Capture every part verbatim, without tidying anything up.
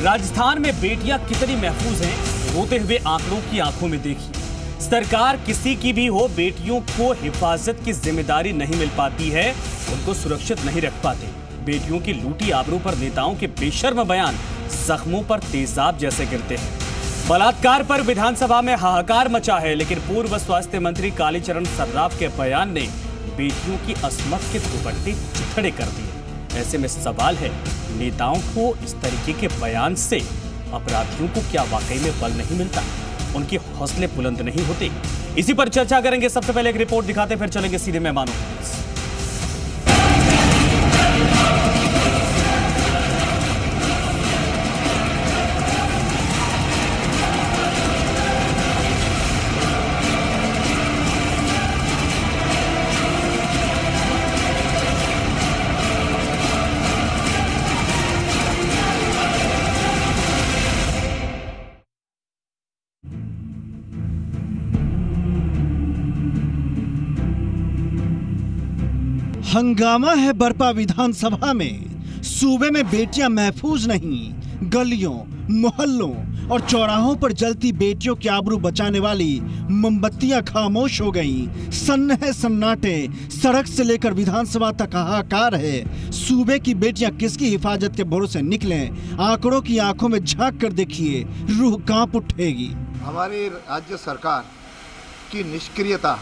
राजस्थान में बेटियां कितनी महफूज हैं, रोते हुए आंकड़ों की आंखों में देखिए। सरकार किसी की भी हो, बेटियों को हिफाजत की जिम्मेदारी नहीं मिल पाती है, उनको सुरक्षित नहीं रख पाते। बेटियों की लूटी आबरू पर नेताओं के बेशर्म बयान जख्मों पर तेजाब जैसे गिरते हैं। बलात्कार पर विधानसभा में हाहाकार मचा है, लेकिन पूर्व स्वास्थ्य मंत्री कालीचरण सर्राफ के बयान ने बेटियों की असमत के दुपट्टे चिथड़े कर दिए। ऐसे में सवाल है, नेताओं को इस तरीके के बयान से अपराधियों को क्या वाकई में बल नहीं मिलता, उनके हौसले बुलंद नहीं होते? इसी पर चर्चा करेंगे। सबसे पहले एक रिपोर्ट दिखाते फिर चलेंगे सीधे मेहमानों के पास। हंगामा है बरपा विधानसभा में। सूबे में बेटियां महफूज नहीं। गलियों, मोहल्लों और चौराहों पर जलती बेटियों की आबरू बचाने वाली मोमबत्तियां खामोश हो गईं। सन्नाटे सन्नाटे, सड़क से लेकर विधानसभा तक हाहाकार है। सूबे की बेटियां किसकी हिफाजत के भरोसे निकलें? आंकड़ों की आंखों में झांक कर देखिए, रूह कांप उठेगी। हमारी राज्य सरकार की निष्क्रियता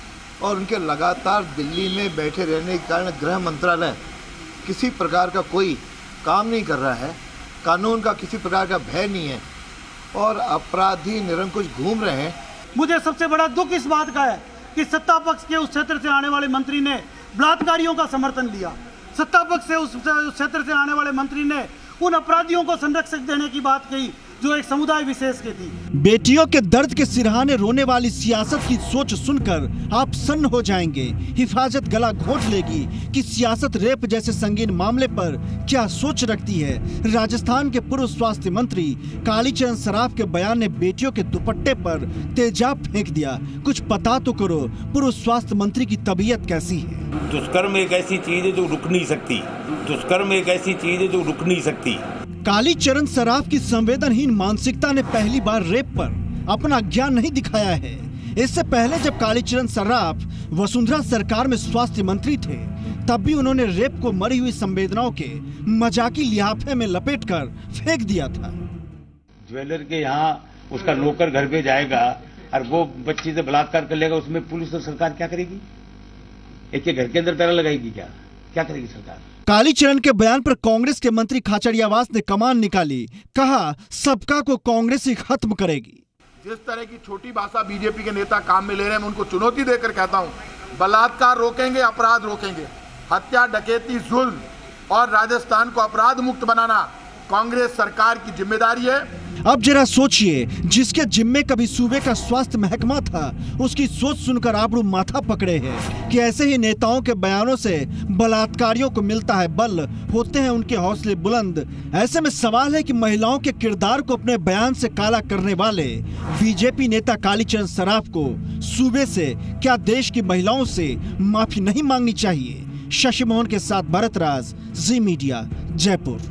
और उनके लगातार दिल्ली में बैठे रहने के कारण गृह मंत्रालय किसी प्रकार का कोई काम नहीं कर रहा है, कानून का किसी प्रकार का भय नहीं है और अपराधी निरंकुश घूम रहे हैं। मुझे सबसे बड़ा दुख इस बात का है कि सत्ता पक्ष के उस क्षेत्र से आने वाले मंत्री ने बलात्कारियों का समर्थन दिया। सत्ता पक्ष से उस क्षेत्र से आने वाले मंत्री ने उन अपराधियों को संरक्षक देने की बात कही जो एक समुदाय विशेष के थी। बेटियों के दर्द के सिरहाने रोने वाली सियासत की सोच सुनकर आप सन्न हो जाएंगे। हिफाजत गला घोंट लेगी कि सियासत रेप जैसे संगीन मामले पर क्या सोच रखती है। राजस्थान के पूर्व स्वास्थ्य मंत्री कालीचरण सर्राफ के बयान ने बेटियों के दुपट्टे पर तेजाब फेंक दिया। कुछ पता तो करो, पूर्व स्वास्थ्य मंत्री की तबीयत कैसी है? दुष्कर्म एक ऐसी चीज है जो रुक नहीं सकती। दुष्कर्म एक ऐसी चीज है जो रुक नहीं सकती। कालीचरण सर्राफ की संवेदनहीन मानसिकता ने पहली बार रेप पर अपना ज्ञान नहीं दिखाया है। इससे पहले जब कालीचरण सर्राफ वसुंधरा सरकार में स्वास्थ्य मंत्री थे, तब भी उन्होंने रेप को मरी हुई संवेदनाओं के मजाकी लिहाफे में लपेटकर फेंक दिया था। ज्वेलर के यहाँ उसका नौकर घर पे जाएगा और वो बच्ची से बलात्कार कर लेगा, उसमें पुलिस और सरकार क्या करेगी? एक के घर के अंदर पैरा लगाएगी? क्या क्या करेगी सरकार? कालीचरण के बयान पर कांग्रेस के मंत्री खाचरियावास ने कमान निकाली। कहा, सबका को कांग्रेस ही खत्म करेगी। जिस तरह की छोटी भाषा बीजेपी के नेता काम में ले रहे हैं, मैं उनको चुनौती देकर कहता हूं, बलात्कार रोकेंगे, अपराध रोकेंगे। हत्या, डकैती, जुल्म और राजस्थान को अपराध मुक्त बनाना कांग्रेस सरकार की जिम्मेदारी है। अब जरा सोचिए, जिसके जिम्मे कभी सूबे का स्वास्थ्य महकमा था, उसकी सोच सुनकर आबरू माथा पकड़े हैं कि ऐसे ही नेताओं के बयानों से बलात्कारियों को मिलता है बल, होते हैं उनके हौसले बुलंद। ऐसे में सवाल है कि महिलाओं के किरदार को अपने बयान से काला करने वाले बीजेपी नेता कालीचरण सर्राफ को सूबे से, क्या देश की महिलाओं से माफी नहीं मांगनी चाहिए? शशि मोहन के साथ भरत राज, जी मीडिया, जयपुर।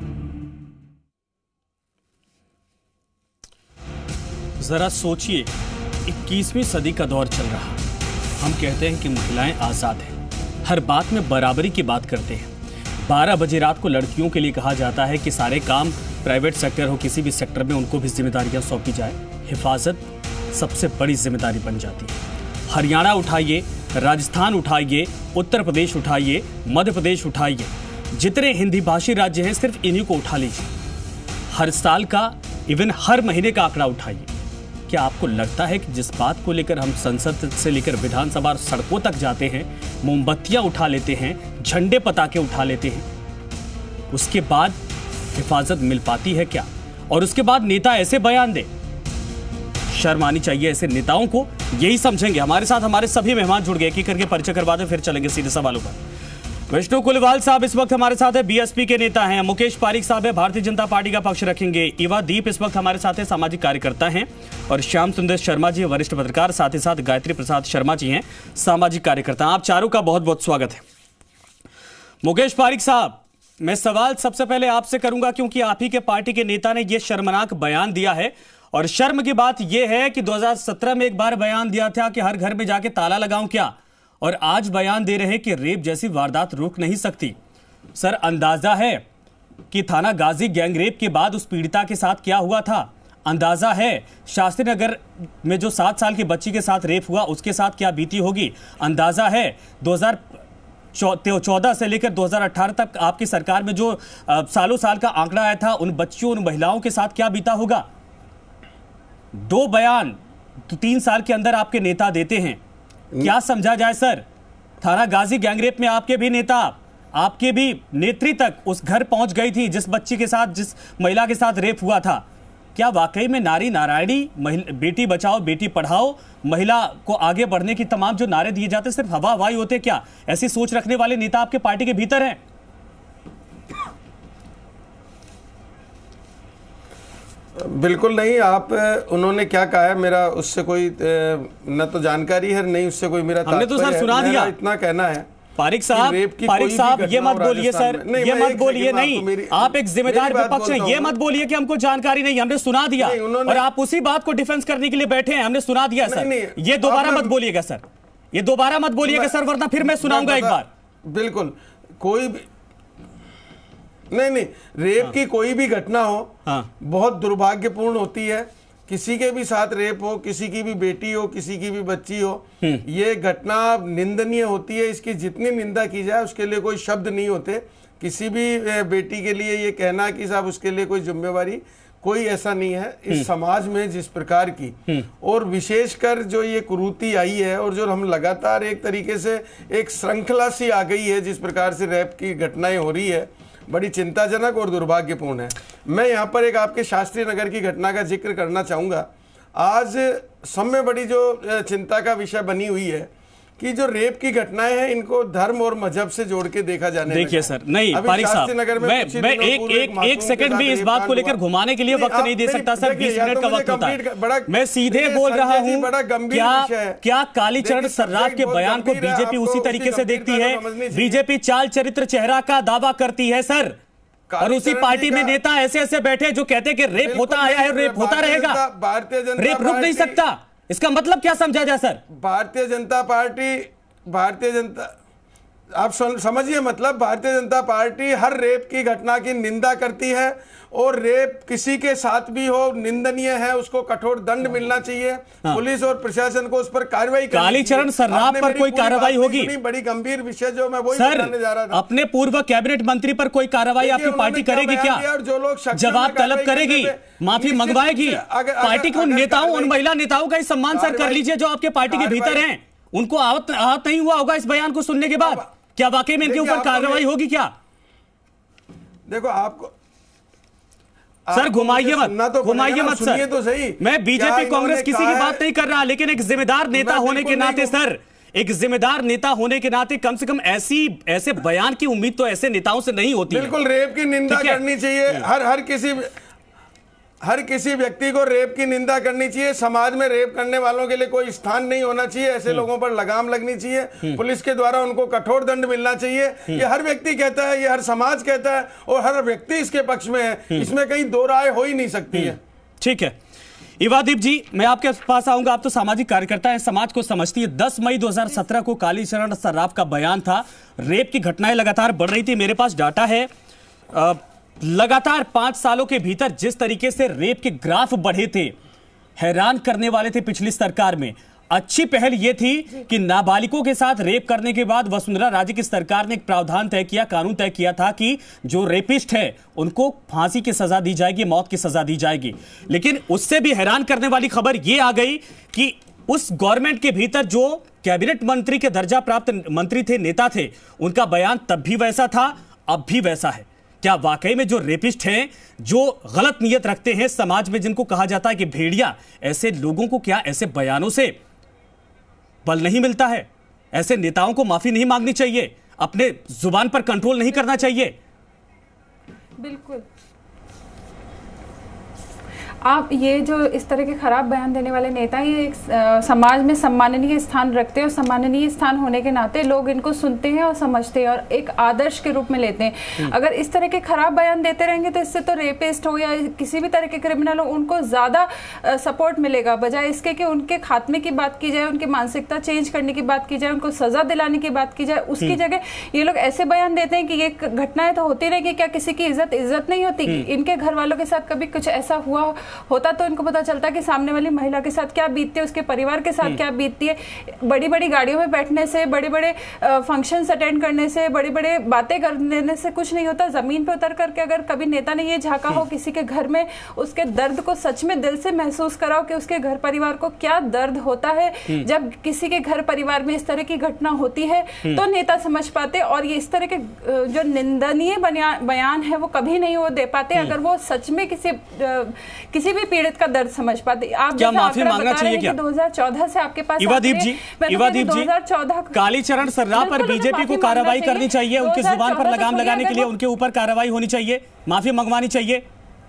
जरा सोचिए, इक्कीसवीं सदी का दौर चल रहा। हम कहते हैं कि महिलाएं आजाद हैं, हर बात में बराबरी की बात करते हैं। बारह बजे रात को लड़कियों के लिए कहा जाता है कि सारे काम प्राइवेट सेक्टर हो, किसी भी सेक्टर में उनको भी जिम्मेदारियां सौंपी जाए। हिफाजत सबसे बड़ी जिम्मेदारी बन जाती है। हरियाणा उठाइए, राजस्थान उठाइए, उत्तर प्रदेश उठाइए, मध्य प्रदेश उठाइए, जितने हिंदी भाषी राज्य हैं सिर्फ इन्हीं को उठा लीजिए। हर साल का, इवन हर महीने का आंकड़ा उठाइए। क्या आपको लगता है कि जिस बात को लेकर हम संसद से लेकर विधानसभा और सड़कों तक जाते हैं, मोमबत्तियां उठा लेते हैं, झंडे पताके उठा लेते हैं, उसके बाद हिफाजत मिल पाती है क्या? और उसके बाद नेता ऐसे बयान दे, शर्म आनी चाहिए ऐसे नेताओं को। यही समझेंगे। हमारे साथ हमारे सभी मेहमान जुड़ गए, की करके परिचय करवाते फिर चलेंगे सीधे सवालों पर। विष्णु कुलवाल साहब इस वक्त हमारे साथ है, बीएसपी के नेता हैं। मुकेश पारीक साहब है, भारतीय जनता पार्टी का पक्ष रखेंगे। इवा दीप इस वक्त हमारे साथ है, सामाजिक कार्यकर्ता हैं। और श्याम सुंदर शर्मा जी वरिष्ठ पत्रकार, साथ ही साथ गायत्री प्रसाद शर्मा जी हैं, सामाजिक कार्यकर्ता। आप चारों का बहुत बहुत स्वागत है। मुकेश पारीक साहब, मैं सवाल सबसे पहले आपसे करूंगा क्योंकि आप ही के पार्टी के नेता ने यह शर्मनाक बयान दिया है और शर्म की बात यह है कि दो हज़ार सत्रह में एक बार बयान दिया था कि हर घर में जाके ताला लगाऊं क्या, और आज बयान दे रहे हैं कि रेप जैसी वारदात रुक नहीं सकती। सर, अंदाजा है कि थाना गाजी गैंग रेप के बाद उस पीड़िता के साथ क्या हुआ था? अंदाजा है शास्त्री नगर में जो सात साल की बच्ची के साथ रेप हुआ उसके साथ क्या बीती होगी? अंदाजा है दो हज़ार चौदह से लेकर दो हज़ार अठारह तक आपकी सरकार में जो आ, सालों साल का आंकड़ा आया था उन बच्चियों उन महिलाओं के साथ क्या बीता होगा? दो बयान तो तीन साल के अंदर आपके नेता देते हैं, क्या समझा जाए सर? थाना गाजी गैंगरेप में आपके भी नेता, आपके भी नेत्री तक उस घर पहुंच गई थी जिस बच्ची के साथ, जिस महिला के साथ रेप हुआ था। क्या वाकई में नारी नारायणी, बेटी बचाओ बेटी पढ़ाओ, महिला को आगे बढ़ने की तमाम जो नारे दिए जाते सिर्फ हवा हवाई होते क्या? ऐसी सोच रखने वाले नेता आपके पार्टी के भीतर हैं? बिल्कुल नहीं। आप उन्होंने क्या कहा है मेरा उससे कोई न तो जानकारी है, नहीं उससे कोई मेरा हमने तो सर सुना दिया। इतना कहना है पारिक साहब, पारिक साहब ये मत बोलिए सर, ये मत बोलिए, नहीं आप एक जिम्मेदार विपक्ष हैं, ये मत बोलिए कि हमको जानकारी नहीं, हमने सुना दिया और आप उसी बात को डिफेंस करने के लिए बैठे हैं। हमने सुना दिया सर, ये दोबारा मत बोलिएगा सर, ये दोबारा मत बोलिएगा सर, वरना फिर मैं सुनाऊंगा एक बार। बिल्कुल, कोई भी नहीं नहीं रेप की कोई भी घटना हो बहुत दुर्भाग्यपूर्ण होती है। किसी के भी साथ रेप हो, किसी की भी बेटी हो, किसी की भी बच्ची हो, ये घटना निंदनीय होती है। इसकी जितनी निंदा की जाए उसके लिए कोई शब्द नहीं होते। किसी भी बेटी के लिए ये कहना कि साहब उसके लिए कोई जिम्मेवारी, कोई ऐसा नहीं है। इस समाज में जिस प्रकार की और विशेषकर जो ये कुरीति आई है और जो हम लगातार एक तरीके से एक श्रृंखला सी आ गई है, जिस प्रकार से रेप की घटनाएं हो रही है, बड़ी चिंताजनक और दुर्भाग्यपूर्ण है। मैं यहाँ पर एक आपके शास्त्री नगर की घटना का जिक्र करना चाहूँगा। आज सब में बड़ी जो चिंता का विषय बनी हुई है कि जो रेप की घटनाएं हैं इनको धर्म और मजहब से जोड़ के देखा जाने लगा। देखिए सर, नहीं पारिक साहब, मैं, मैं एक एक एक सेकंड भी इस बात को लेकर घुमाने के लिए वक्त नहीं दे सकता सर, बीस मिनट का वक्त होता है। मैं सीधे बोल रहा हूँ, क्या क्या कालीचरण सर्राफ के बयान को बीजेपी उसी तरीके से देखती है? बीजेपी चाल चरित्र चेहरा का दावा करती है सर, और उसी पार्टी में नेता ऐसे ऐसे बैठे जो कहते हैं कि रेप होता आया है, रेप होता रहेगा, भारतीय जनता रेप रुक नहीं सकता। इसका मतलब क्या समझा जाए सर? भारतीय जनता पार्टी, भारतीय जनता आप समझिए, मतलब भारतीय जनता पार्टी हर रेप की घटना की निंदा करती है और रेप किसी के साथ भी हो निंदनीय है, उसको कठोर दंड मिलना चाहिए। हाँ। पुलिस और प्रशासन को उस पर कार्रवाई करनी। कालीचरण सर्राफ पर कोई कार्रवाई होगी? बड़ी गंभीर विषय जो मैं वही बताने जा रहा था। अपने पूर्व कैबिनेट मंत्री पर कोई कार्रवाई आपकी पार्टी करेगी क्या? और जो लोग जवाब तलब करेगी, माफी मंगवाएगी? पार्टी के उन नेताओं, उन महिला नेताओं का सम्मान सर कर लीजिए जो आपके पार्टी के भीतर हैं। उनको आहत आहत नहीं हुआ होगा इस बयान को सुनने के बाद? क्या वाकई में इनके ऊपर कार्रवाई होगी क्या? देखो आपको सर घुमाइए मत, तो घुमाइए मत सर, तो सही। मैं बीजेपी कांग्रेस किसी की बात नहीं कर रहा, लेकिन एक जिम्मेदार नेता होने के नाते सर, एक जिम्मेदार नेता होने के नाते कम से कम ऐसी ऐसे बयान की उम्मीद तो ऐसे नेताओं से नहीं होती। बिल्कुल, रेप की निंदा करनी चाहिए। हर हर किसी हर किसी व्यक्ति को रेप की निंदा करनी चाहिए। समाज में रेप करने वालों के लिए कोई स्थान नहीं होना चाहिए। ऐसे लोगों पर लगाम लगनी चाहिए। पुलिस के द्वारा उनको कठोर दंड मिलना चाहिए। ये हर व्यक्ति कहता है, ये हर समाज कहता है और हर व्यक्ति इसके पक्ष में है। इसमें कहीं दो राय हो ही नहीं सकती है। ठीक है, इवादीप जी, मैं आपके पास आऊंगा। आप तो सामाजिक कार्यकर्ता हैं, समाज को समझती है। दस मई दो हज़ार सत्रह को कालीचरण सर्राफ का बयान था। रेप की घटनाएं लगातार बढ़ रही थी। मेरे पास डाटा है, आ, लगातार पांच सालों के भीतर जिस तरीके से रेप के ग्राफ बढ़े थे, हैरान करने वाले थे। पिछली सरकार में अच्छी पहल यह थी कि नाबालिगों के साथ रेप करने के बाद वसुंधरा राजे की सरकार ने एक प्रावधान तय किया, कानून तय किया था कि जो रेपिस्ट है उनको फांसी की सजा दी जाएगी, मौत की सजा दी जाएगी। लेकिन उससे भी हैरान करने वाली खबर यह आ गई कि उस गवर्नमेंट के भीतर जो कैबिनेट मंत्री के दर्जा प्राप्त मंत्री थे, नेता थे, उनका बयान तब भी वैसा था, अब भी वैसा है। क्या वाकई में जो रेपिस्ट हैं, जो गलत नियत रखते हैं समाज में, जिनको कहा जाता है कि भेड़िया, ऐसे लोगों को क्या ऐसे बयानों से बल नहीं मिलता है? ऐसे नेताओं को माफी नहीं मांगनी चाहिए? अपने जुबान पर कंट्रोल नहीं करना चाहिए? बिल्कुल। आप ये जो इस तरह के खराब बयान देने वाले नेता ये एक आ, समाज में सम्माननीय स्थान रखते हैं और सम्माननीय स्थान होने के नाते लोग इनको सुनते हैं और समझते हैं और एक आदर्श के रूप में लेते हैं। अगर इस तरह के खराब बयान देते रहेंगे तो इससे तो रेपिस्ट हो या किसी भी तरह के क्रिमिनल हो उनको ज्यादा सपोर्ट मिलेगा, बजाय इसके कि उनके खात्मे की बात की जाए, उनकी मानसिकता चेंज करने की बात की जाए, उनको सजा दिलाने की बात की जाए। उसकी जगह ये लोग ऐसे बयान देते हैं कि ये घटनाएं तो होती रहेगी, क्या किसी की इज्जत इज्जत नहीं होती? इनके घर वालों के साथ कभी कुछ ऐसा हुआ होता तो इनको पता चलता कि सामने वाली महिला के साथ क्या बीतती है, उसके परिवार के साथ क्या बीतती है। बड़ी बड़ी गाड़ियों में बैठने से, बड़े बड़े फंक्शंस अटेंड करने से, बड़े बड़े बातें करने से कुछ नहीं होता। जमीन पे उतर करके अगर कभी नेता ने ये झांका हो किसी के घर में, उसके दर्द को सच में दिल से महसूस कराओ कि उसके घर परिवार को क्या दर्द होता है जब किसी के घर परिवार में इस तरह की घटना होती है, तो नेता समझ पाते। और ये इस तरह के जो निंदनीय बयान है वो कभी नहीं वो दे पाते अगर वो सच में किसी किसी भी पीड़ित का दर्द समझ पाते। आप क्या माफी मांगना चाहिए क्या? दो हज़ार चौदह से आपके पास इवादीप जी, इवादीप जी, दो हज़ार चौदह कालीचरण सर्राफ पर बीजेपी को कार्रवाई करनी चाहिए, उनकी जुबान पर लगाम लगाने के लिए उनके ऊपर कार्रवाई होनी चाहिए, माफी मंगवानी चाहिए।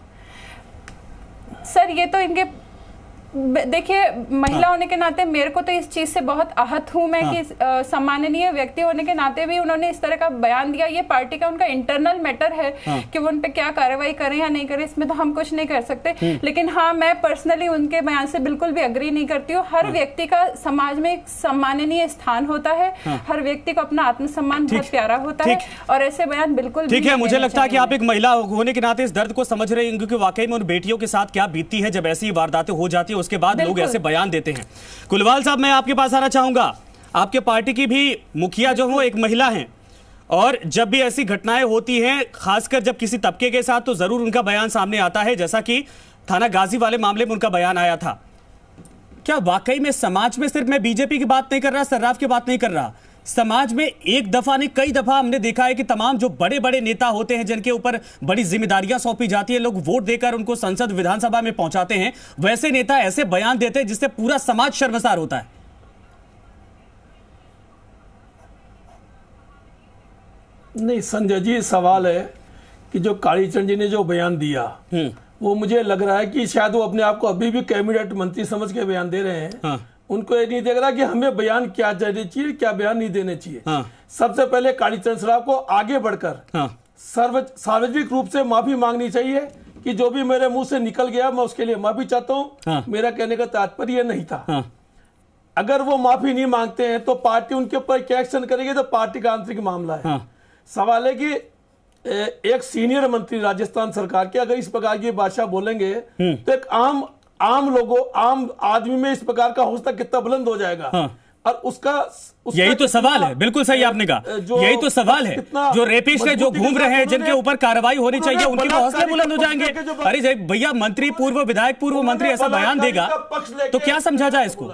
सर ये तो इनके देखिए महिला हाँ। होने के नाते मेरे को तो इस चीज से बहुत आहत हूं मैं हाँ। कि सम्माननीय व्यक्ति होने के नाते भी उन्होंने इस तरह का बयान दिया। ये पार्टी का उनका इंटरनल मैटर है हाँ। कि वो उन पे क्या कार्रवाई करें या नहीं करें, इसमें तो हम कुछ नहीं कर सकते। लेकिन हाँ, मैं पर्सनली उनके बयान से बिल्कुल भी अग्री नहीं करती हूँ। हर हाँ। व्यक्ति का समाज में एक सम्माननीय स्थान होता है हाँ। हर व्यक्ति को अपना आत्मसम्मान बहुत प्यारा होता है और ऐसे बयान बिल्कुल ठीक है। मुझे लगता है कि आप एक महिला होने के नाते इस दर्द को समझ रहे हैं, क्योंकि वाकई में उन बेटियों के साथ क्या बीतती है जब ऐसी वारदातें हो जाती है, उसके बाद लोग ऐसे बयान देते हैं। कुलवाल साहब, मैं आपके पास आना चाहूंगा। आपके पार्टी की भी मुखिया जो हो एक महिला हैं और जब भी ऐसी घटनाएं होती हैं, खासकर जब किसी तबके के साथ, तो जरूर उनका बयान सामने आता है, जैसा कि थाना गाजी वाले मामले में उनका बयान आया था। क्या वाकई में समाज में, सिर्फ मैं बीजेपी की बात नहीं कर रहा, सर्राफ की बात नहीं कर रहा, समाज में एक दफा नहीं कई दफा हमने देखा है कि तमाम जो बड़े बड़े नेता होते हैं जिनके ऊपर बड़ी जिम्मेदारियां सौंपी जाती है, लोग वोट देकर उनको संसद विधानसभा में पहुंचाते हैं, वैसे नेता ऐसे बयान देते हैं जिससे पूरा समाज शर्मसार होता है। नहीं संजय जी, सवाल है कि जो कालीचरण जी ने जो बयान दिया वो मुझे लग रहा है कि शायद वो अपने आप को अभी भी कैबिनेट मंत्री समझ के बयान दे रहे हैं। हाँ। उनको ये नहीं देख रहा कि हमें बयान क्या देने चाहिए, क्या बयान नहीं देने चाहिए। हाँ। सबसे पहले कालीचरण सर्राफ को आगे बढ़कर हाँ। सर्व सार्वजनिक रूप से माफी मांगनी चाहिए कि जो भी मेरे मुंह से निकल गया मैं उसके लिए माफी चाहता हूँ। हाँ। मेरा कहने का तात्पर्य नहीं था। हाँ। अगर वो माफी नहीं मांगते हैं तो पार्टी उनके ऊपर क्या एक्शन करेगी, तो पार्टी का आंतरिक मामला है। हाँ। सवाल है कि एक सीनियर मंत्री राजस्थान सरकार के अगर इस प्रकार की भाषा बोलेंगे तो एक आम आम लोगों आम आदमी में इस प्रकार का हौसला कितना बुलंद हो जाएगा। हाँ। और उसका, उसका यही तो सवाल है। बिल्कुल सही आपने कहा, यही तो सवाल है। जो रेपिस्ट है, जो घूम रहे हैं, जिनके ऊपर कार्रवाई होनी चाहिए, उनके हौसले बुलंद हो जाएंगे। अरे भैया, मंत्री, पूर्व विधायक, पूर्व मंत्री ऐसा बयान देगा तो क्या समझा जाए इसको?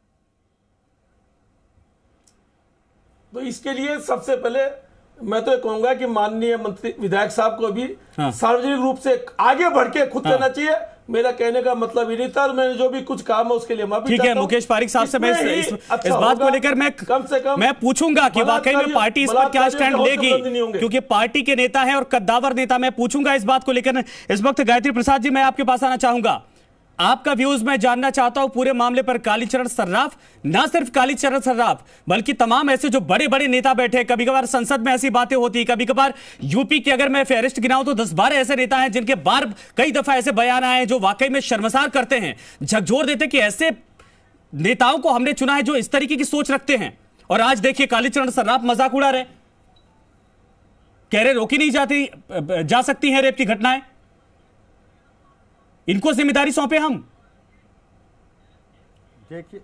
तो इसके लिए सबसे पहले मैं तो ये कहूंगा कि माननीय मंत्री विधायक साहब को भी हाँ। सार्वजनिक रूप से आगे बढ़ के खुद हाँ। करना चाहिए। मेरा कहने का मतलब ही नहीं था, मैंने जो भी कुछ काम है उसके लिए माफी। ठीक है, मुकेश पारिक साहब से मैं इस, इस, अच्छा इस बात को लेकर मैं कम से कम मैं पूछूंगा कि वाकई में पार्टी इस पर क्या स्टैंड लेगी, क्योंकि पार्टी के नेता है और कद्दावर नेता। मैं पूछूंगा इस बात को लेकर। इस वक्त गायत्री प्रसाद जी, मैं आपके पास आना चाहूंगा। आपका व्यूज मैं जानना चाहता हूं पूरे मामले पर। कालीचरण सर्राफ, ना सिर्फ कालीचरण सर्राफ बल्कि तमाम ऐसे जो बड़े बड़े नेता बैठे, कभी कभार संसद में ऐसी बातें होती, कभी कभार यूपी के अगर मैं फेहरिस्ट गिनाऊं तो दस बारह ऐसे नेता हैं जिनके बार कई दफा ऐसे बयान आए जो वाकई में शर्मसार करते हैं, झकझोर देते कि ऐसे नेताओं को हमने चुना है जो इस तरीके की सोच रखते हैं। और आज देखिए कालीचरण सर्राफ मजाक उड़ा रहे, कह रहे रोकी नहीं जाती जा सकती है रेप की घटनाएं, इनको जिम्मेदारी सौंपे हम। देखिए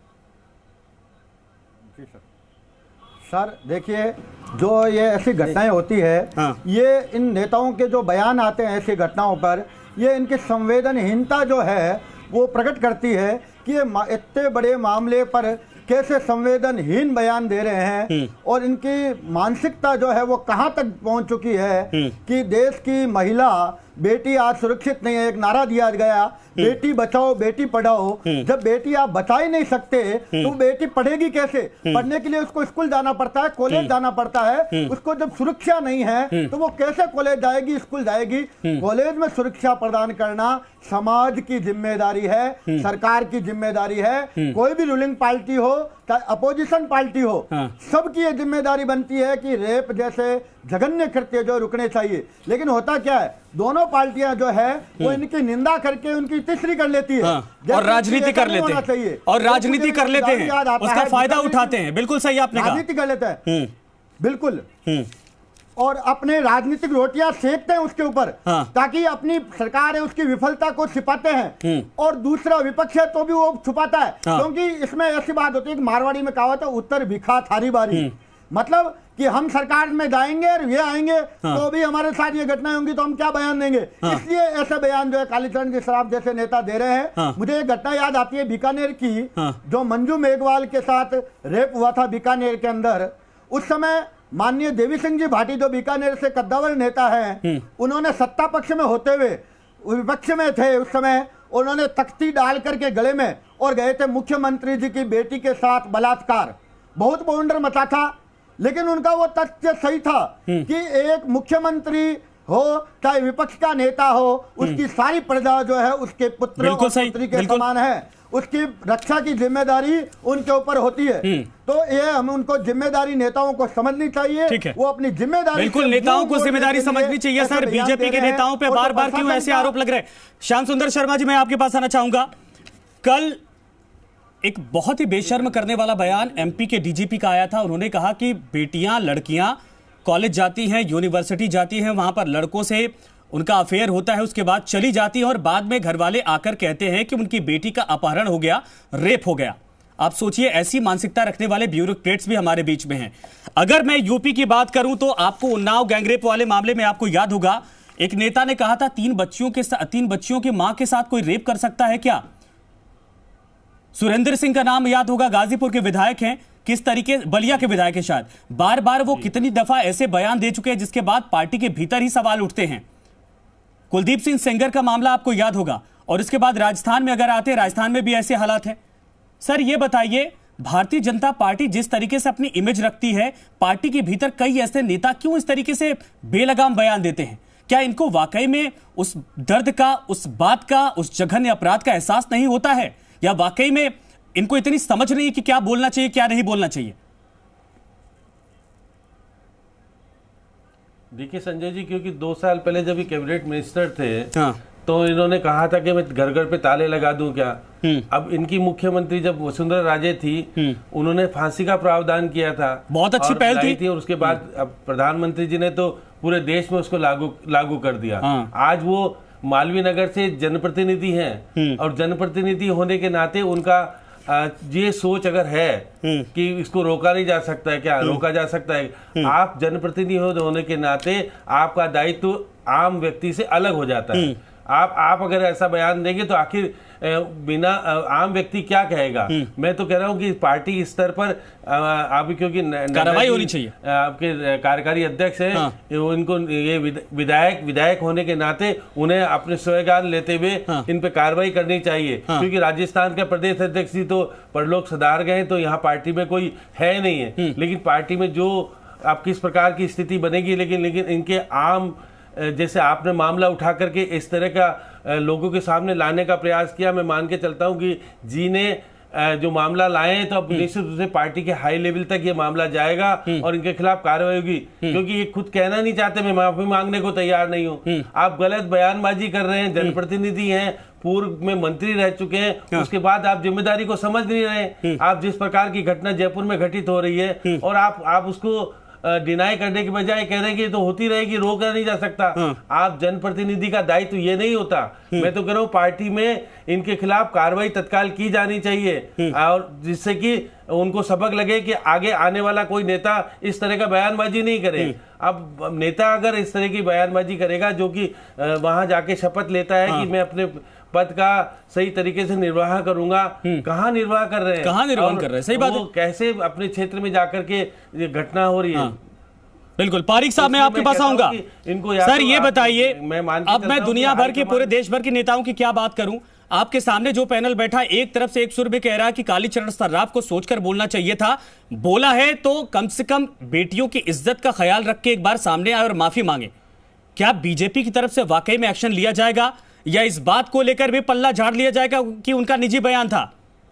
जी सर सर देखिए, जो ये ऐसी घटनाएं होती है हाँ। ये इन नेताओं के जो बयान आते हैं ऐसी घटनाओं पर, ये इनकी संवेदनहीनता जो है वो प्रकट करती है कि ये इतने बड़े मामले पर कैसे संवेदनहीन बयान दे रहे हैं और इनकी मानसिकता जो है वो कहां तक पहुंच चुकी है कि देश की महिला बेटी आज सुरक्षित नहीं है, एक नारा दिया गया बेटी बचाओ बेटी पढ़ाओ। जब बेटी आप बचा ही नहीं सकते तो बेटी पढ़ेगी कैसे? पढ़ने के लिए उसको स्कूल जाना पड़ता है, कॉलेज जाना पड़ता है। उसको जब सुरक्षा नहीं है तो वो कैसे कॉलेज जाएगी, स्कूल जाएगी? कॉलेज में सुरक्षा प्रदान करना समाज की जिम्मेदारी है, सरकार की जिम्मेदारी है। कोई भी रूलिंग पार्टी हो चाहे अपोजिशन पार्टी हो, सबकी ये जिम्मेदारी बनती है कि रेप जैसे जघन्य कृत्य जो रुकने चाहिए। लेकिन होता क्या है, दोनों पार्टियां जो है वो इनकी निंदा करके उनकी तीसरी कर लेती है। हाँ, और राजनीति कर लेते हैं और राजनीति कर लेते हैं, उसका फायदा उठाते हैं। बिल्कुल सही आपने कहा, राजनीति कर लेते हैं बिल्कुल, और अपने राजनीतिक रोटियां सेकते हैं उसके ऊपर। हाँ। ताकि अपनी सरकार है उसकी विफलता को छिपाते हैं, और दूसरा विपक्ष है तो भी वो छुपाता है। हाँ। क्योंकि इसमें ऐसी बात होती है कि मारवाड़ी में कहावत है, उत्तर भिखा थारी बारी। मतलब कि हम सरकार में जाएंगे और ये आएंगे हाँ। तो भी हमारे साथ ये घटनाएं होंगी तो हम क्या बयान देंगे? हाँ। इसलिए ऐसे बयान जो है कालीचरण के शराफ जैसे नेता दे रहे हैं। हाँ। मुझे एक घटना याद आती है बीकानेर की। हाँ। जो मंजू मेघवाल के साथ रेप हुआ था बीकानेर के अंदर, उस समय माननीय देवी सिंह जी भाटी जो बीकानेर से कद्दावर नेता हैं, उन्होंने सत्ता पक्ष में होते हुए विपक्ष में थे उस समय, उन्होंने तख्ती डाल करके गले में और गए थे मुख्यमंत्री जी की बेटी के साथ बलात्कार। बहुत बवंडर मचा था, लेकिन उनका वो तथ्य सही था कि एक मुख्यमंत्री हो चाहे विपक्ष का नेता हो, उसकी सारी प्रजा जो है उसके पुत्र और पुत्री के समान है, उसकी रक्षा की जिम्मेदारी उनके ऊपर होती है। तो ये हम उनको जिम्मेदारी नेताओं को समझनी चाहिए, वो अपनी जिम्मेदारी, बिल्कुल नेताओं को जिम्मेदारी समझनी चाहिए। सर, बीजेपी के नेताओं पे बार बार क्यों ऐसे आरोप लग रहे हैं? श्याम सुंदर शर्मा जी, मैं आपके पास आना चाहूंगा। कल एक बहुत ही बेशर्म करने वाला बयान एमपी के डीजीपी का आया था। उन्होंने कहा कि बेटियां लड़कियां कॉलेज जाती हैं, यूनिवर्सिटी जाती हैं, वहां पर लड़कों से उनका अफेयर होता है, उसके बाद चली जाती है और बाद में घर वाले आकर कहते हैं कि उनकी बेटी का अपहरण हो गया, रेप हो गया। आप सोचिए, ऐसी मानसिकता रखने वाले ब्यूरोक्रेट्स भी हमारे बीच में हैं। अगर मैं यूपी की बात करूं तो आपको उन्नाव गैंगरेप वाले मामले में आपको याद होगा, एक नेता ने कहा था तीन बच्चियों के तीन बच्चियों की मां के साथ कोई रेप कर सकता है क्या? सुरेंद्र सिंह का नाम याद होगा, गाजीपुर के विधायक हैं, किस तरीके, बलिया के विधायक है शायद। बार बार वो कितनी दफा ऐसे बयान दे चुके हैं जिसके बाद पार्टी के भीतर ही सवाल उठते हैं। कुलदीप सिंह सेंगर का मामला आपको याद होगा, और इसके बाद राजस्थान में अगर आते, राजस्थान में भी ऐसे हालात हैं। सर ये बताइए, भारतीय जनता पार्टी जिस तरीके से अपनी इमेज रखती है, पार्टी के भीतर कई ऐसे नेता क्यों इस तरीके से बेलगाम बयान देते हैं? क्या इनको वाकई में उस दर्द का, उस बात का, उस जघन्य अपराध का एहसास नहीं होता है, या वाकई में इनको इतनी समझ नहीं कि क्या बोलना चाहिए क्या नहीं बोलना चाहिए? देखिए संजय जी, क्योंकि दो साल पहले जब ये कैबिनेट मिनिस्टर थे, हाँ। तो इन्होंने कहा था कि मैं घर घर पे ताले लगा दूं क्या। अब इनकी मुख्यमंत्री जब वसुंधरा राजे थी, उन्होंने फांसी का प्रावधान किया था, बहुत अच्छी पहल थी, थी और उसके बाद अब प्रधानमंत्री जी ने तो पूरे देश में उसको लागू लागू कर दिया। हाँ। आज वो मालवीय नगर से जनप्रतिनिधि हैं, और जनप्रतिनिधि होने के नाते उनका ये सोच अगर है कि इसको रोका नहीं जा सकता है, क्या रोका जा सकता है? आप जनप्रतिनिधि होने के नाते आपका दायित्व आम व्यक्ति से अलग हो जाता है। आप आप अगर ऐसा बयान देंगे तो आखिर बिना आम व्यक्ति क्या कहेगा? मैं तो कह रहा हूं कि पार्टी स्तर पर आप, क्योंकि कार्रवाई होनी चाहिए, आपके कार्यकारी अध्यक्ष हैं, हाँ। उनको ये विधायक विधायक होने के नाते उन्हें अपने स्वीकार लेते हुए हाँ। इन पे कार्रवाई करनी चाहिए। हाँ। क्योंकि राजस्थान के प्रदेश अध्यक्ष जी तो परलोक सधार गए, तो यहाँ पार्टी में कोई है नहीं है। लेकिन पार्टी में जो आप किस प्रकार की स्थिति बनेगी, लेकिन लेकिन इनके आम, जैसे आपने मामला उठा करके इस तरह का लोगों के सामने लाने का प्रयास किया, मैं मान के चलता हूं कि जी ने जो मामला लाए हैं, तो अब निश्चित रूप से पार्टी के हाई लेवल तक ये मामला जाएगा और इनके खिलाफ कार्रवाई होगी। क्योंकि ये खुद कहना नहीं चाहते मैं माफी मांगने को तैयार नहीं हूं। आप गलत बयानबाजी कर रहे हैं, जनप्रतिनिधि हैं, पूर्व में मंत्री रह चुके हैं, उसके बाद आप जिम्मेदारी को समझ नहीं रहे। आप जिस प्रकार की घटना जयपुर में घटित हो रही है, और आप आप उसको डिनाई करने के बजाय कह रहे हैं कि तो होती रहेगी, रोका नहीं जा सकता। हाँ। आप जनप्रतिनिधि का दायित्व तो ये नहीं होता। मैं तो कह रहा हूँ पार्टी में इनके खिलाफ कार्रवाई तत्काल की जानी चाहिए, और जिससे कि उनको सबक लगे कि आगे आने वाला कोई नेता इस तरह का बयानबाजी नहीं करे। अब नेता अगर इस तरह की बयानबाजी करेगा, जो कि वहां जाके शपथ लेता है, हाँ। कि मैं अपने पद का सही तरीके से निर्वाह करूंगा, कहाँ निर्वाह कर रहे हैं, कहाँ निर्वाह कर रहे हैं? सही बात है। कैसे अपने क्षेत्र में जाकर के ये घटना हो रही है। हाँ। बिल्कुल। पारिक साहब मैं आपके पास आऊंगा। सर ये बताइए, अब मैं दुनिया भर के पूरे देश भर के नेताओं की क्या बात करूं, आपके सामने जो पैनल बैठा एक तरफ से एक सुर में कह रहा है कि कालीचरण सर्राफ को सोचकर बोलना चाहिए था, बोला है तो कम से कम बेटियों की इज्जत का ख्याल रख के एक बार सामने आए और माफी मांगे। क्या बीजेपी की तरफ से वाकई में एक्शन लिया जाएगा या इस बात को लेकर भी पल्ला झाड़ लिया जाएगा कि उनका निजी बयान था?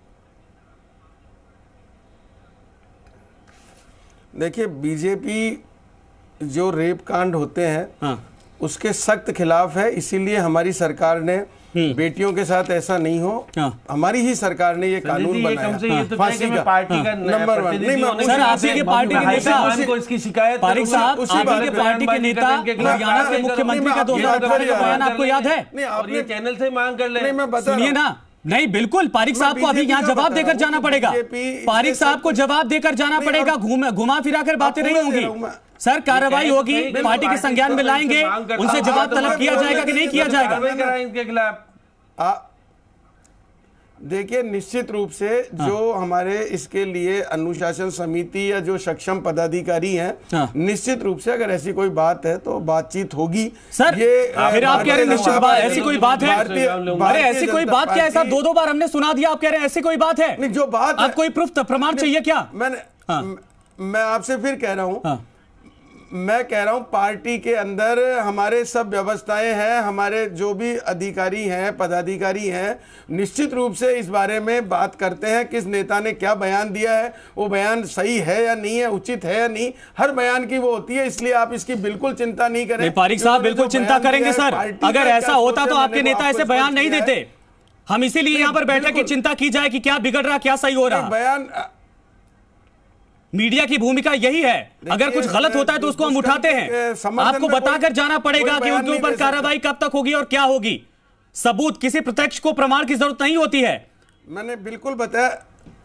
देखिए, बीजेपी जो रेप कांड होते हैं हाँ। उसके सख्त खिलाफ है, इसीलिए हमारी सरकार ने बेटियों के साथ ऐसा नहीं हो, हाँ। हमारी ही सरकार ने ये कानून बनाया फांसी का पार्टी का नंबर वन। नहीं, सर आपकी पार्टी के नेता को इसकी शिकायत, पारिक साहब आपकी पार्टी के नेता हरियाणा के मुख्यमंत्री का दो हजार अठारह का बयान आपको याद है? नहीं, आपने चैनल से मांग कर ले। सुनिए ना, नहीं बिल्कुल, पारिक साहब को अभी यहाँ जवाब देकर जाना पड़ेगा। पारिक साहब को जवाब देकर जाना पड़ेगा, घुमा फिरा कर बातें नहीं होंगी। सर कार्रवाई होगी, पार्टी के संज्ञान में लाएंगे, उनसे जवाब तलब किया जाएगा कि नहीं किया जाएगा? इनके खिलाफ देखिए, निश्चित रूप से हाँ। जो हमारे इसके लिए अनुशासन समिति या जो सक्षम पदाधिकारी हैं हाँ। निश्चित रूप से अगर ऐसी कोई बात है तो बातचीत होगी। सर ये फिर आप कह रहे हैं निश्चित बात, ऐसी कोई बात है? अरे ऐसी कोई बात क्या? ऐसा दो दो बार हमने सुना दिया, आप कह रहे हैं ऐसी कोई बात है? नहीं, जो बात आप कोई प्रूफ प्रमाण चाहिए क्या? मैंने मैं आपसे फिर कह रहा हूँ, मैं कह रहा हूं पार्टी के अंदर हमारे सब व्यवस्थाएं हैं, हमारे जो भी अधिकारी हैं, पदाधिकारी हैं, निश्चित रूप से इस बारे में बात करते हैं किस नेता ने क्या बयान दिया है, वो बयान सही है या नहीं है, उचित है या नहीं, हर बयान की वो होती है। इसलिए आप इसकी बिल्कुल चिंता नहीं करें। पारिक साहब बिल्कुल चिंता करेंगे सर, अगर ऐसा होता तो आपके नेता ऐसे बयान नहीं देते। हम इसीलिए यहाँ पर बैठे कि चिंता की जाए कि क्या बिगड़ रहा, क्या सही हो रहा। बयान मीडिया की भूमिका यही है, अगर कुछ गलत होता है तो उसको हम उठाते हैं। आपको बताकर जाना पड़ेगा कि उनके ऊपर कार्रवाई कब तक होगी और क्या होगी। सबूत, किसी प्रत्यक्ष को प्रमाण की जरूरत नहीं होती है। मैंने बिल्कुल बताया,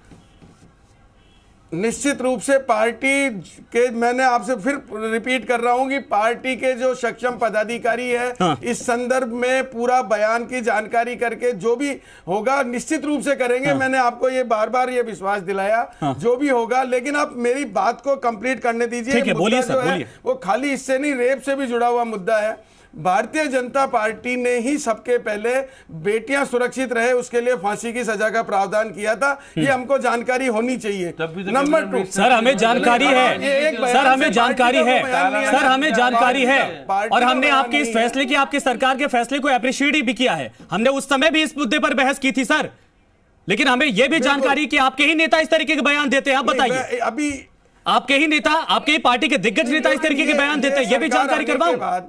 निश्चित रूप से पार्टी के, मैंने आपसे फिर रिपीट कर रहा हूं कि पार्टी के जो सक्षम पदाधिकारी है हाँ। इस संदर्भ में पूरा बयान की जानकारी करके जो भी होगा निश्चित रूप से करेंगे। हाँ। मैंने आपको ये बार बार ये विश्वास दिलाया। हाँ। जो भी होगा, लेकिन आप मेरी बात को कंप्लीट करने दीजिए। बोलिए सर, बोलिए। वो खाली इससे नहीं, रेप से भी जुड़ा हुआ मुद्दा है। भारतीय जनता पार्टी ने ही सबके पहले बेटियां सुरक्षित रहे उसके लिए फांसी की सजा का प्रावधान किया था। ये हमको जानकारी होनी चाहिए। नंबर टू, सर हमें जानकारी है, सर हमें जानकारी है, सर हमें जानकारी है, और हमने आपके इस फैसले की, आपके सरकार के फैसले को अप्रिशिएट भी किया है। हमने उस समय भी इस मुद्दे पर बहस की थी सर, लेकिन हमें यह भी जानकारी कि आपके ही नेता इस तरीके के बयान देते हैं। आप बताइए, अभी आपके ही नेता, आपके ही पार्टी के दिग्गज नेता इस तरीके के बयान देते हैं, यह भी जानकारी करवाऊं?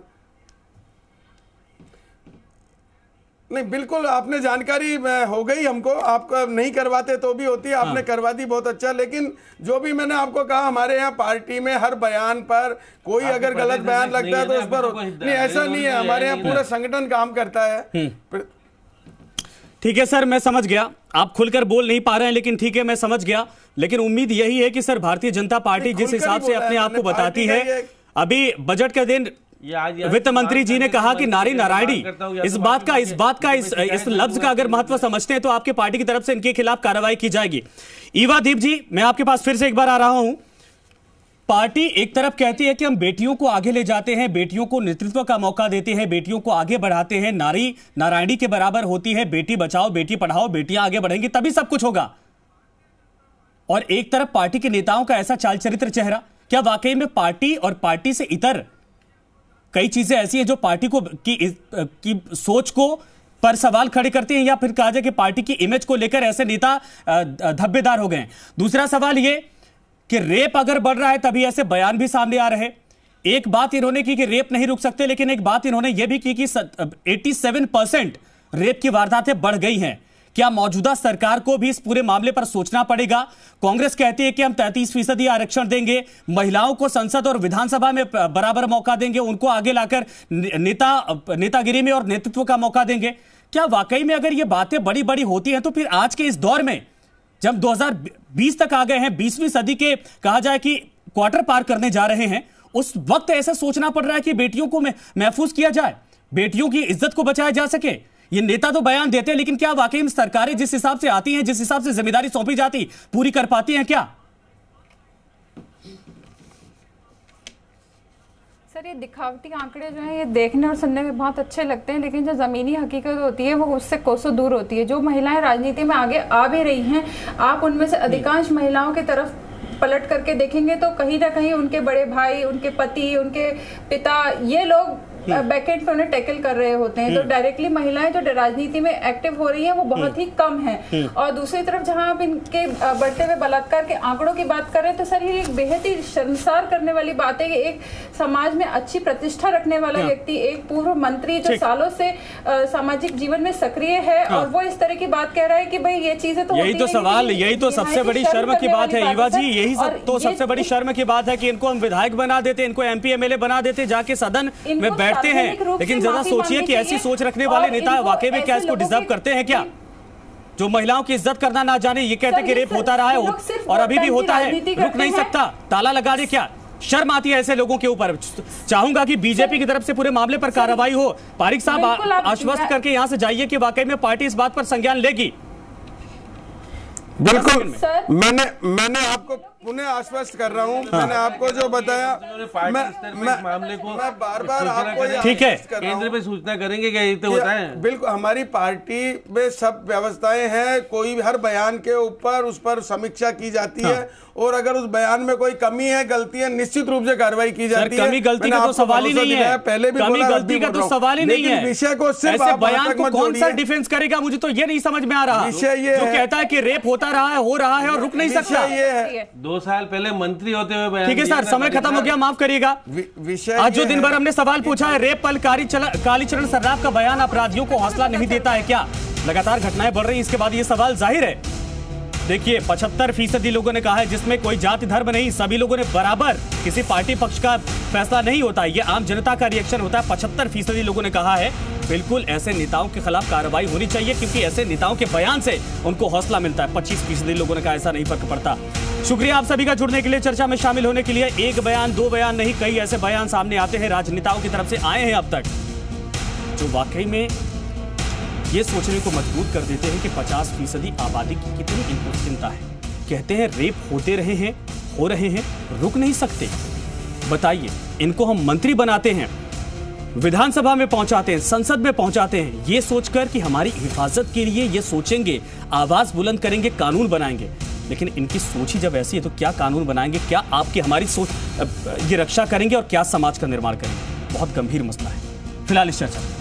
नहीं, बिल्कुल आपने जानकारी हो गई हमको, आपको नहीं करवाते तो भी होती है, आपने हाँ। करवा दी, बहुत अच्छा। लेकिन जो भी मैंने आपको कहा, हमारे यहाँ पार्टी में हर बयान पर कोई अगर गलत बयान लगता है तो उस पर नहीं, ऐसा नहीं है। हमारे यहाँ पूरा संगठन काम करता है। ठीक है सर, मैं समझ गया, आप खुलकर बोल नहीं पा रहे हैं, लेकिन ठीक है मैं समझ गया। लेकिन उम्मीद यही है कि सर भारतीय जनता पार्टी जिस हिसाब से अपने आप को बताती है, अभी बजट का दिन वित्त मंत्री जी ने कहा कि नारी नारायणी, इस बात का इस बात का इस इस लफ्ज का अगर महत्व समझते हैं तो आपके पार्टी की तरफ से इनके खिलाफ कार्रवाई की जाएगी। ईवा दीप जी, मैं आपके पास फिर से एक बार आ रहा हूं। पार्टी एक तरफ कहती है कि हम बेटियों को आगे ले जाते हैं, बेटियों को नेतृत्व का मौका देते हैं, बेटियों को आगे बढ़ाते हैं, नारी नारायणी के बराबर होती है, बेटी बचाओ बेटी पढ़ाओ, बेटियां आगे बढ़ेंगी तभी सब कुछ होगा। और एक तरफ पार्टी के नेताओं का ऐसा चाल चरित्र चेहरा, क्या वाकई में पार्टी और पार्टी से इतर कई चीजें ऐसी हैं जो पार्टी को की, की सोच को पर सवाल खड़े करते हैं, या फिर कहा जाए कि पार्टी की इमेज को लेकर ऐसे नेता धब्बेदार हो गए? दूसरा सवाल यह कि रेप अगर बढ़ रहा है तभी ऐसे बयान भी सामने आ रहे। एक बात इन्होंने की कि रेप नहीं रुक सकते, लेकिन एक बात इन्होंने यह भी की कि सत्तासी परसेंट रेप की वारदातें बढ़ गई हैं। क्या मौजूदा सरकार को भी इस पूरे मामले पर सोचना पड़ेगा? कांग्रेस कहती है कि हम तैंतीस फीसदी आरक्षण देंगे, महिलाओं को संसद और विधानसभा में बराबर मौका देंगे, उनको आगे लाकर नेता नेतागिरी में और नेतृत्व का मौका देंगे। क्या वाकई में अगर ये बातें बड़ी बड़ी होती हैं तो फिर आज के इस दौर में जब दो हज़ार बीस तक आ गए हैं, बीसवीं सदी के कहा जाए कि क्वार्टर पार करने जा रहे हैं, उस वक्त ऐसा सोचना पड़ रहा है कि बेटियों को महफूज किया जाए, बेटियों की इज्जत को बचाया जा सके? ये नेता तो बयान देते हैं, लेकिन क्या वाकई में सरकारें जिस हिसाब से आती हैं, जिस हिसाब से जिम्मेदारी सौंपी जाती, पूरी कर पाती हैं क्या? सर ये दिखावटी आंकड़े जो हैं ये देखने और सुनने में बहुत अच्छे लगते हैं, लेकिन जो ज़मीनी हकीकत होती है वो उससे कोसों दूर होती है। जो महिलाएं राजनीति में आगे आ भी रही हैं, आप उनमें से अधिकांश महिलाओं की तरफ पलट करके देखेंगे तो कहीं ना कहीं उनके बड़े भाई, उनके पति, उनके पिता, ये लोग बैकएंड पे उन्हें टैकल कर रहे होते हैं। तो डायरेक्टली महिलाएं जो राजनीति में एक्टिव हो रही हैं वो बहुत ही कम हैं। और दूसरी तरफ जहां आप इनके बढ़ते हुए बलात्कार के आंकड़ों की बात करें तो सर ये एक बेहद ही शर्मसार करने वाली बात है कि एक समाज में अच्छी प्रतिष्ठा रखने वाला व्यक्ति, एक पूर्व मंत्री जो सालों से सामाजिक जीवन में सक्रिय है, और वो इस तरह की बात कह रहा है कि भाई ये चीजें तो यही तो सवाल, यही तो सबसे बड़ी शर्म की बात है ईवा जी, यही तो सबसे बड़ी शर्म की बात है कि इनको हम विधायक बना देते, इनको एमपी एमएलए बना देते, जाके सदन में बैठते हैं। लेकिन जरा सोचिए कि ऐसी सोच रखने वाले नेता वाकई में क्या इसको डिजर्व करते हैं क्या? जो महिलाओं की इज्जत करना ना जाने, ये कहते हैं कि रेप होता रहा है और अभी भी होता है, रुक नहीं सकता, ताला लगा दे। क्या शर्म आती है ऐसे लोगों के ऊपर? चाहूंगा कि बीजेपी की तरफ से पूरे मामले पर कार्रवाई हो। पारिक साहब आश्वस्त करके यहां से जाइए कि वाकई में पार्टी इस बात पर संज्ञान लेगी। बिल्कुल, मैंने मैंने आपको पुनः आश्वस्त कर रहा हूँ। हाँ। मैंने आपको जो बताया, मैं, मैं, मामले को मैं बार बार आपको ठीक है केंद्र पे सूचना करेंगे क्या ये तो होता है? बिल्कुल, हमारी पार्टी में सब व्यवस्थाएं हैं, कोई हर बयान के ऊपर उस पर समीक्षा की जाती हाँ। है, और अगर उस बयान में कोई कमी है, गलती है, निश्चित रूप से कार्रवाई की जाती है। कमी गलती का तो सवाल ही नहीं है, पहले भी कमी गलती का तो सवाल ही नहीं है। विषय को सिर्फ बयान को कौन सा डिफेंस करेगा, मुझे तो ये नहीं समझ में आ रहा। विषय ये जो कहता है कि रेप होता रहा है, हो रहा है और रुक नहीं सकता। ये है दो साल पहले मंत्री होते हुए बयान। ठीक है सर, समय खत्म हो गया, माफ करिएगा। विषय आज जो दिन भर हमने सवाल पूछा है, रेप पर कालीचरण सर्राफ का बयान अपराधियों को हौसला नहीं देता है क्या? लगातार घटनाएं बढ़ रही हैं, इसके बाद ये सवाल जाहिर है। देखिए, पचहत्तर फीसदी लोगों ने कहा है, जिसमें कोई जाति धर्म नहीं, सभी लोगों ने बराबर, किसी पार्टी पक्ष का फैसला नहीं होता, ये आम जनता का रिएक्शन होता है। पचहत्तर फीसदी लोगों ने कहा है बिल्कुल ऐसे नेताओं के खिलाफ कार्रवाई होनी चाहिए, क्योंकि ऐसे नेताओं के बयान से उनको हौसला मिलता है। पच्चीस फीसदी लोगों ने कहा ऐसा नहीं फर्क पड़ता। शुक्रिया आप सभी का जुड़ने के लिए, चर्चा में शामिल होने के लिए। एक बयान, दो बयान नहीं, कई ऐसे बयान सामने आते हैं राजनेताओं की तरफ से आए हैं अब तक, जो वाकई में ये सोचने को मजबूर कर देते हैं कि पचास फीसदी आबादी की कितनी इनको चिंता है। कहते हैं रेप होते रहे हैं, हो रहे हैं, रुक नहीं सकते। बताइए, इनको हम मंत्री बनाते हैं, विधानसभा में पहुंचाते हैं, संसद में पहुंचाते हैं, ये सोचकर कि हमारी हिफाजत के लिए ये सोचेंगे, आवाज बुलंद करेंगे, कानून बनाएंगे। लेकिन इनकी सोच ही जब ऐसी है तो क्या कानून बनाएंगे, क्या आपकी हमारी सोच ये रक्षा करेंगे और क्या समाज का निर्माण करेंगे? बहुत गंभीर मसला है। फिलहाल इस चर्चा